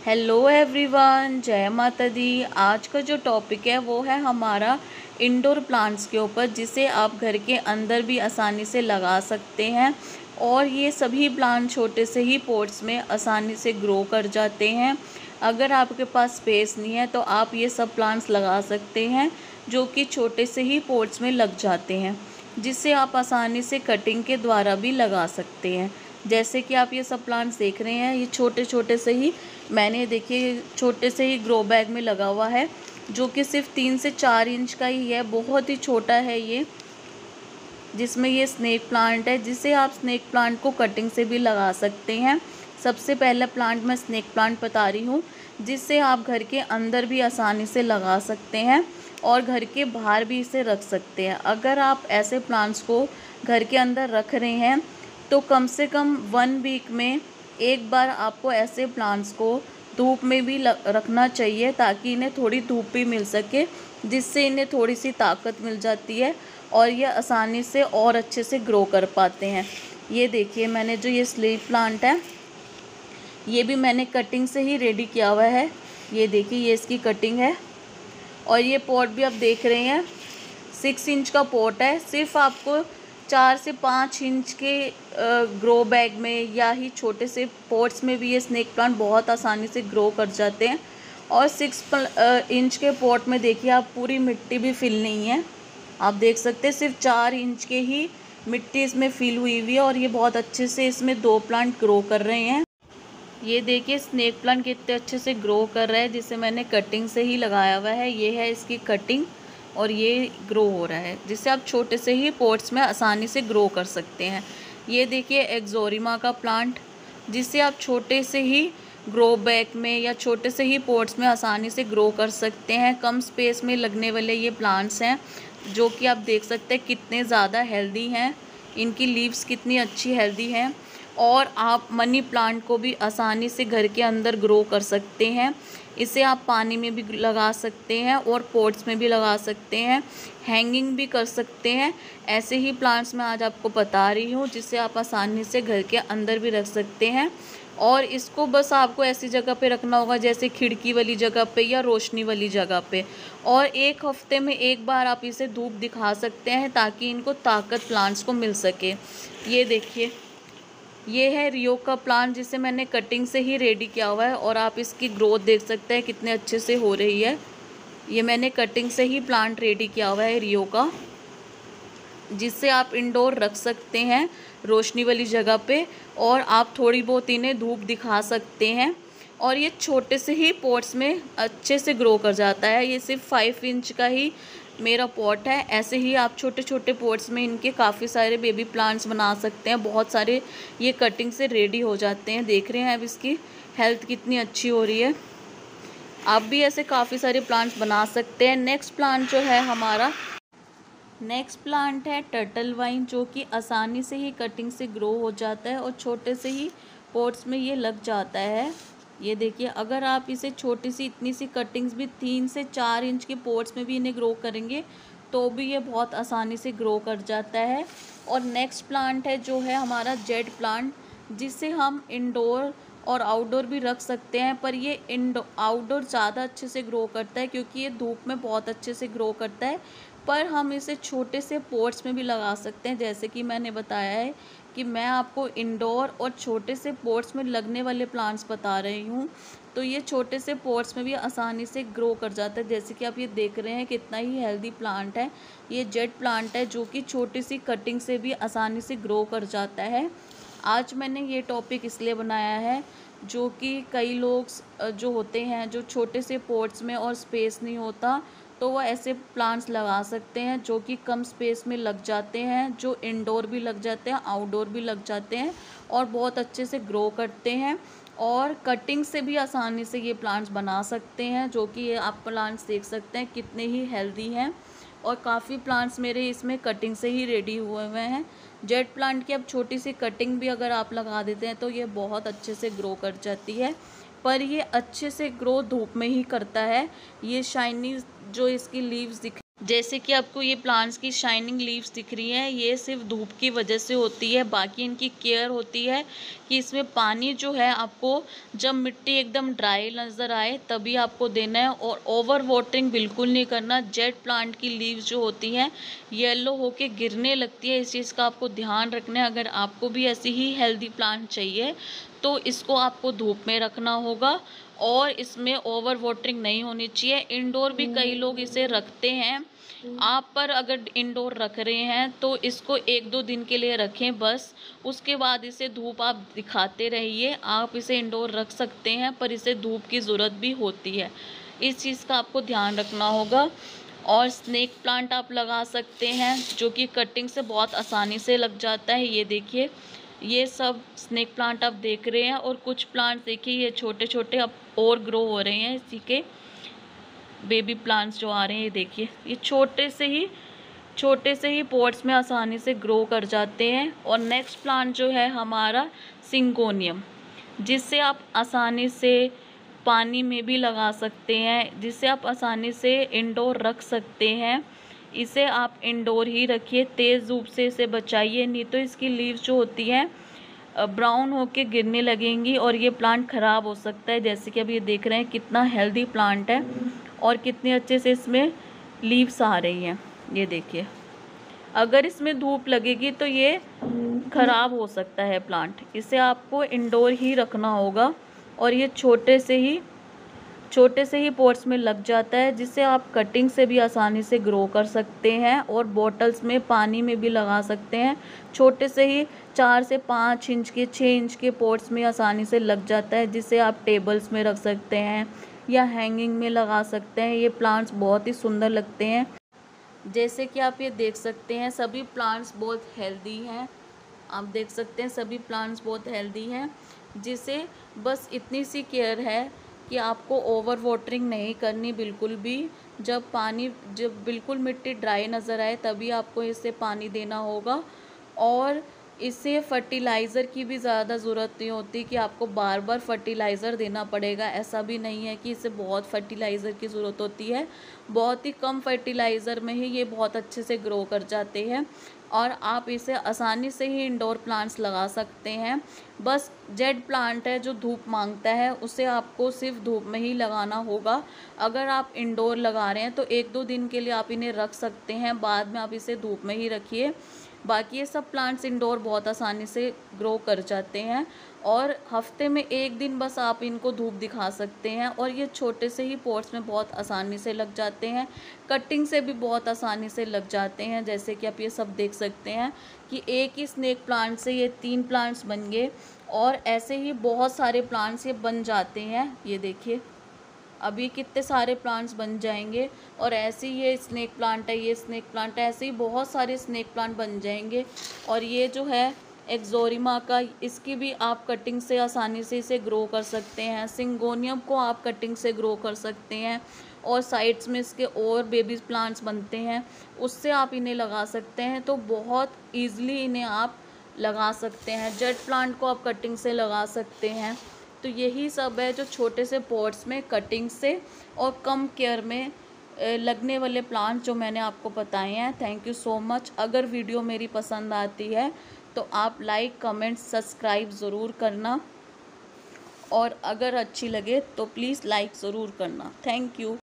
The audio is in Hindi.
हेलो एवरीवन, जय माता दी। आज का जो टॉपिक है वो है हमारा इंडोर प्लांट्स के ऊपर, जिसे आप घर के अंदर भी आसानी से लगा सकते हैं। और ये सभी प्लांट छोटे से ही पॉट्स में आसानी से ग्रो कर जाते हैं। अगर आपके पास स्पेस नहीं है तो आप ये सब प्लांट्स लगा सकते हैं जो कि छोटे से ही पॉट्स में लग जाते हैं, जिसे आप आसानी से कटिंग के द्वारा भी लगा सकते हैं। जैसे कि आप ये सब प्लांट्स देख रहे हैं, ये छोटे छोटे से ही मैंने देखिए छोटे से ही ग्रो बैग में लगा हुआ है, जो कि सिर्फ 3 से 4 इंच का ही है, बहुत ही छोटा है ये। जिसमें ये स्नेक प्लांट है, जिसे आप स्नेक प्लांट को कटिंग से भी लगा सकते हैं। सबसे पहला प्लांट मैं स्नेक प्लांट बता रही हूँ, जिससे आप घर के अंदर भी आसानी से लगा सकते हैं और घर के बाहर भी इसे रख सकते हैं। अगर आप ऐसे प्लांट्स को घर के अंदर रख रहे हैं तो कम से कम 1 वीक में एक बार आपको ऐसे प्लांट्स को धूप में भी रखना चाहिए, ताकि इन्हें थोड़ी धूप भी मिल सके, जिससे इन्हें थोड़ी सी ताकत मिल जाती है और ये आसानी से और अच्छे से ग्रो कर पाते हैं। ये देखिए, मैंने जो ये स्लीप प्लांट है ये भी मैंने कटिंग से ही रेडी किया हुआ है। ये देखिए, ये इसकी कटिंग है। और ये पॉट भी आप देख रहे हैं 6 इंच का पॉट है। सिर्फ आपको 4 से 5 इंच के ग्रो बैग में या ही छोटे से पॉट्स में भी ये स्नेक प्लांट बहुत आसानी से ग्रो कर जाते हैं। और 6 इंच के पॉट में देखिए, आप पूरी मिट्टी भी फिल नहीं है, आप देख सकते हैं सिर्फ 4 इंच के ही मिट्टी इसमें फिल हुई हुई है। और ये बहुत अच्छे से इसमें 2 प्लांट ग्रो कर रहे हैं। ये देखिए स्नेक प्लांट कितने अच्छे से ग्रो कर रहा है, जिसे मैंने कटिंग से ही लगाया हुआ है। ये है इसकी कटिंग और ये ग्रो हो रहा है, जिससे आप छोटे से ही पॉट्स में आसानी से ग्रो कर सकते हैं। ये देखिए एक्सोरिमा का प्लांट, जिसे आप छोटे से ही ग्रो बैग में या छोटे से ही पॉट्स में आसानी से ग्रो कर सकते हैं। कम स्पेस में लगने वाले ये प्लांट्स हैं, जो कि आप देख सकते हैं कितने ज़्यादा हेल्दी हैं। इनकी लीव्स कितनी अच्छी हेल्दी हैं। और आप मनी प्लांट को भी आसानी से घर के अंदर ग्रो कर सकते हैं। इसे आप पानी में भी लगा सकते हैं और पॉट्स में भी लगा सकते हैं, हैंगिंग भी कर सकते हैं। ऐसे ही प्लांट्स मैं आज आपको बता रही हूँ, जिसे आप आसानी से घर के अंदर भी रख सकते हैं। और इसको बस आपको ऐसी जगह पे रखना होगा जैसे खिड़की वाली जगह पे या रोशनी वाली जगह पे। और 1 हफ्ते में एक बार आप इसे धूप दिखा सकते हैं, ताकि इनको ताकत प्लांट्स को मिल सके। ये देखिए, ये है रियो का प्लांट, जिसे मैंने कटिंग से ही रेडी किया हुआ है। और आप इसकी ग्रोथ देख सकते हैं कितने अच्छे से हो रही है। ये मैंने कटिंग से ही प्लांट रेडी किया हुआ है रियो का, जिससे आप इंडोर रख सकते हैं रोशनी वाली जगह पे, और आप थोड़ी बहुत इन्हें धूप दिखा सकते हैं। और ये छोटे से ही पॉट्स में अच्छे से ग्रो कर जाता है। ये सिर्फ 5 इंच का ही मेरा पॉट है। ऐसे ही आप छोटे छोटे पॉट्स में इनके काफ़ी सारे बेबी प्लांट्स बना सकते हैं। बहुत सारे ये कटिंग से रेडी हो जाते हैं। देख रहे हैं अब इसकी हेल्थ कितनी अच्छी हो रही है। आप भी ऐसे काफ़ी सारे प्लांट्स बना सकते हैं। नेक्स्ट प्लांट जो है हमारा, नेक्स्ट प्लांट है टर्टल वाइन, जो कि आसानी से ही कटिंग से ग्रो हो जाता है और छोटे से ही पॉट्स में ये लग जाता है। ये देखिए, अगर आप इसे छोटी सी इतनी सी कटिंग्स भी 3 से 4 इंच के पॉट्स में भी इन्हें ग्रो करेंगे तो भी ये बहुत आसानी से ग्रो कर जाता है। और नेक्स्ट प्लांट है जो है हमारा जेड प्लांट, जिसे हम इंडोर और आउटडोर भी रख सकते हैं। पर ये आउटडोर ज़्यादा अच्छे से ग्रो करता है, क्योंकि ये धूप में बहुत अच्छे से ग्रो करता है। पर हम इसे छोटे से पॉट्स में भी लगा सकते हैं, जैसे कि मैंने बताया है कि मैं आपको इंडोर और छोटे से पॉट्स में लगने वाले प्लांट्स बता रही हूँ। तो ये छोटे से पॉट्स में भी आसानी से ग्रो कर जाता है। जैसे कि आप ये देख रहे हैं कितना ही हेल्दी प्लांट है। ये जेड प्लांट है, जो कि छोटी सी कटिंग से भी आसानी से ग्रो कर जाता है। आज मैंने ये टॉपिक इसलिए बनाया है, जो कि कई लोग जो होते हैं, जो छोटे से पॉट्स में और स्पेस नहीं होता, तो वह ऐसे प्लांट्स लगा सकते हैं जो कि कम स्पेस में लग जाते हैं, जो इंडोर भी लग जाते हैं, आउटडोर भी लग जाते हैं और बहुत अच्छे से ग्रो करते हैं। और कटिंग से भी आसानी से ये प्लांट्स बना सकते हैं, जो कि ये आप प्लांट्स देख सकते हैं कितने ही हेल्दी हैं। और काफ़ी प्लांट्स मेरे इसमें कटिंग से ही रेडी हुए हुए हैं। जेड प्लांट की अब छोटी सी कटिंग भी अगर आप लगा देते हैं तो ये बहुत अच्छे से ग्रो कर जाती है। पर ये अच्छे से ग्रो धूप में ही करता है। ये शाइनी जो इसकी लीव्स दिख जैसे कि आपको ये प्लांट्स की शाइनिंग लीव्स दिख रही हैं, ये सिर्फ धूप की वजह से होती है। बाकी इनकी केयर होती है कि इसमें पानी जो है आपको जब मिट्टी एकदम ड्राई नज़र आए तभी आपको देना है, और ओवर वाटरिंग बिल्कुल नहीं करना। जेट प्लांट की लीव्स जो होती हैं येलो होके गिरने लगती है, इस चीज़ का आपको ध्यान रखना है। अगर आपको भी ऐसी ही हेल्दी प्लांट चाहिए तो इसको आपको धूप में रखना होगा, और इसमें ओवर वाटरिंग नहीं होनी चाहिए। इंडोर भी कई लोग इसे रखते हैं, आप पर अगर इंडोर रख रहे हैं तो इसको 1-2 दिन के लिए रखें बस। उसके बाद इसे धूप आप दिखाते रहिए। आप इसे इंडोर रख सकते हैं पर इसे धूप की ज़रूरत भी होती है, इस चीज़ का आपको ध्यान रखना होगा। और स्नेक प्लांट आप लगा सकते हैं जो कि कटिंग से बहुत आसानी से लग जाता है। ये देखिए, ये सब स्नेक प्लांट आप देख रहे हैं, और कुछ प्लांट देखिए ये छोटे छोटे अब और ग्रो हो रहे हैं। इसी के बेबी प्लांट्स जो आ रहे हैं, ये देखिए, ये छोटे से ही पॉट्स में आसानी से ग्रो कर जाते हैं। और नेक्स्ट प्लांट जो है हमारा सिंगोनियम, जिससे आप आसानी से पानी में भी लगा सकते हैं, जिसे आप आसानी से इंडोर रख सकते हैं। इसे आप इंडोर ही रखिए, तेज़ धूप से इसे बचाइए, नहीं तो इसकी लीव्स जो होती हैं ब्राउन होके गिरने लगेंगी और ये प्लांट ख़राब हो सकता है। जैसे कि अब ये देख रहे हैं कितना हेल्दी प्लांट है और कितने अच्छे से इसमें लीव्स आ रही हैं। ये देखिए, अगर इसमें धूप लगेगी तो ये ख़राब हो सकता है प्लांट, इसे आपको इंडोर ही रखना होगा। और ये छोटे से ही पॉट्स में लग जाता है, जिसे आप कटिंग से भी आसानी से ग्रो कर सकते हैं और बॉटल्स में पानी में भी लगा सकते हैं। छोटे से ही 4 से 5 इंच के 6 इंच के पॉट्स में आसानी से लग जाता है, जिसे आप टेबल्स में रख सकते हैं या हैंगिंग में लगा सकते हैं। ये प्लांट्स बहुत ही सुंदर लगते हैं। जैसे कि आप ये देख सकते हैं सभी प्लांट्स बहुत हेल्दी हैं। आप देख सकते हैं सभी प्लांट्स बहुत हेल्दी हैं, जिसे बस इतनी सी केयर है कि आपको ओवर वाटरिंग नहीं करनी बिल्कुल भी। जब बिल्कुल मिट्टी ड्राई नज़र आए तभी आपको इसे पानी देना होगा। और इसे फर्टिलाइज़र की भी ज़्यादा ज़रूरत नहीं होती कि आपको बार बार फर्टिलाइज़र देना पड़ेगा। ऐसा भी नहीं है कि इसे बहुत फर्टिलाइज़र की ज़रूरत होती है, बहुत ही कम फर्टिलाइज़र में ही ये बहुत अच्छे से ग्रो कर जाते हैं। और आप इसे आसानी से ही इंडोर प्लांट्स लगा सकते हैं। बस जेड प्लांट है जो धूप मांगता है, उसे आपको सिर्फ धूप में ही लगाना होगा। अगर आप इंडोर लगा रहे हैं तो 1-2 दिन के लिए आप इन्हें रख सकते हैं, बाद में आप इसे धूप में ही रखिए। बाकी ये सब प्लांट्स इंडोर बहुत आसानी से ग्रो कर जाते हैं, और हफ्ते में 1 दिन बस आप इनको धूप दिखा सकते हैं। और ये छोटे से ही पॉट्स में बहुत आसानी से लग जाते हैं, कटिंग से भी बहुत आसानी से लग जाते हैं। जैसे कि आप ये सब देख सकते हैं कि एक ही स्नेक प्लांट से ये 3 प्लांट्स बन गए, और ऐसे ही बहुत सारे प्लांट्स ये बन जाते हैं। ये देखिए, अभी कितने सारे प्लांट्स बन जाएंगे। और ऐसे ही ये स्नेक प्लांट है, ये स्नेक प्लांट है, ऐसे ही बहुत सारे स्नेक प्लांट बन जाएंगे। और ये जो है एक्सोरिमा का, इसकी भी आप कटिंग से आसानी से इसे ग्रो कर सकते हैं। सिंगोनियम को आप कटिंग से ग्रो कर सकते हैं, और साइड्स में इसके और बेबी प्लांट्स बनते हैं, उससे आप इन्हें लगा सकते हैं। तो बहुत ईज़िली इन्हें आप लगा सकते हैं। जेट प्लांट को आप कटिंग से लगा सकते हैं। तो यही सब है जो छोटे से पॉट्स में कटिंग से और कम केयर में लगने वाले प्लांट जो मैंने आपको बताए हैं। Thank you so much. अगर वीडियो मेरी पसंद आती है तो आप लाइक, कमेंट, सब्सक्राइब ज़रूर करना, और अगर अच्छी लगे तो प्लीज़ लाइक ज़रूर करना। Thank you.